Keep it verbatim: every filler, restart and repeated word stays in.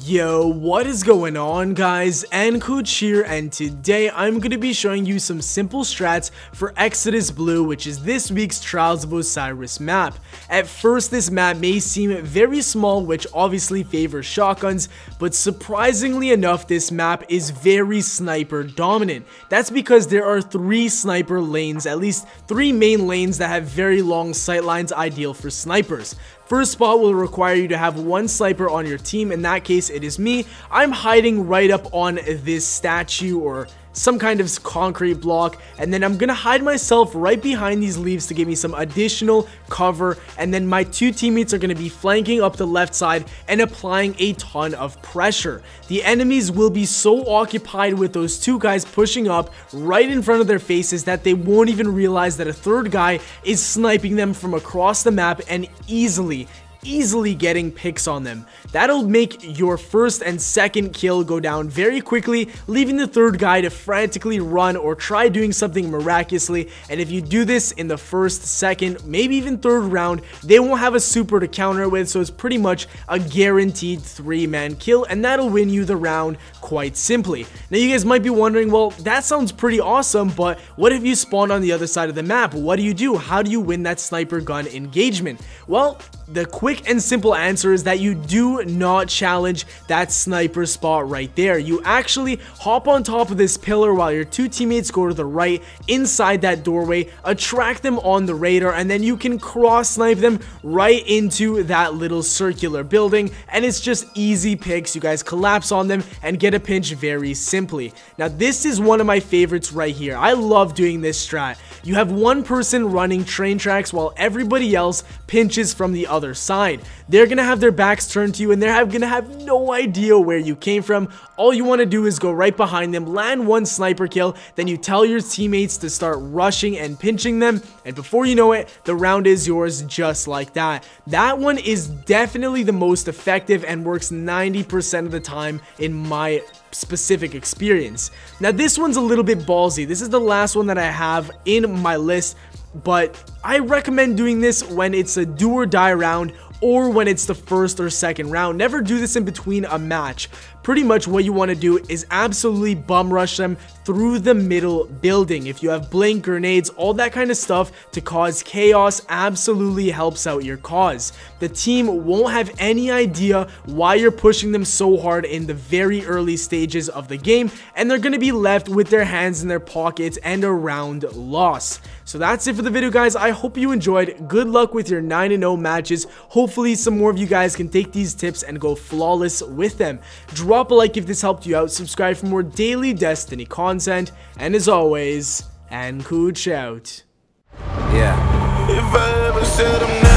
Yo, what is going on, guys? Ankooch here, and today I'm going to be showing you some simple strats for Exodus Blue, which is this week's Trials of Osiris map. At first, this map may seem very small, which obviously favors shotguns, but surprisingly enough, this map is very sniper dominant. That's because there are three sniper lanes, at least three main lanes that have very long sight lines, ideal for snipers. First spot will require you to have one sniper on your team. In that case, it is me. I'm hiding right up on this statue or some kind of concrete block, and then I'm gonna hide myself right behind these leaves to give me some additional cover, and then my two teammates are gonna be flanking up the left side and applying a ton of pressure. The enemies will be so occupied with those two guys pushing up right in front of their faces that they won't even realize that a third guy is sniping them from across the map and easily easily getting picks on them. That'll make your first and second kill go down very quickly, leaving the third guy to frantically run or try doing something miraculously. And if you do this in the first, second, maybe even third round, they won't have a super to counter it with, so it's pretty much a guaranteed three-man kill, and that'll win you the round quite simply. Now you guys might be wondering, well, that sounds pretty awesome, but what if you spawn on the other side of the map? What do you do? How do you win that sniper gun engagement? Well, the quick and simple answer is that you do not challenge that sniper spot right there. You actually hop on top of this pillar while your two teammates go to the right inside that doorway, attract them on the radar, and then you can cross snipe them right into that little circular building, and it's just easy picks. You guys collapse on them and get a pinch very simply. Now this is one of my favorites right here. I love doing this strat. You have one person running train tracks while everybody else pinches from the other side. They're gonna have their backs turned to you and they're gonna have no idea where you came from. All you want to do is go right behind them, land one sniper kill, then you tell your teammates to start rushing and pinching them, and before you know it, the round is yours just like that. That one is definitely the most effective and works ninety percent of the time in my specific experience. Now this one's a little bit ballsy. This is the last one that I have in my list, but I recommend doing this when it's a do or die round or when it's the first or second round. Never do this in between a match. Pretty much what you want to do is absolutely bum rush them through the middle building. If you have blink, grenades, all that kind of stuff to cause chaos, absolutely helps out your cause. The team won't have any idea why you're pushing them so hard in the very early stages of the game, and they're going to be left with their hands in their pockets and a round loss. So that's it for the video, guys. I hope you enjoyed. Good luck with your nine and oh matches. Hopefully some more of you guys can take these tips and go flawless with them. Drop a like if this helped you out, subscribe for more daily Destiny content, and as always, Ankooch out. Yeah. If I ever said I'm not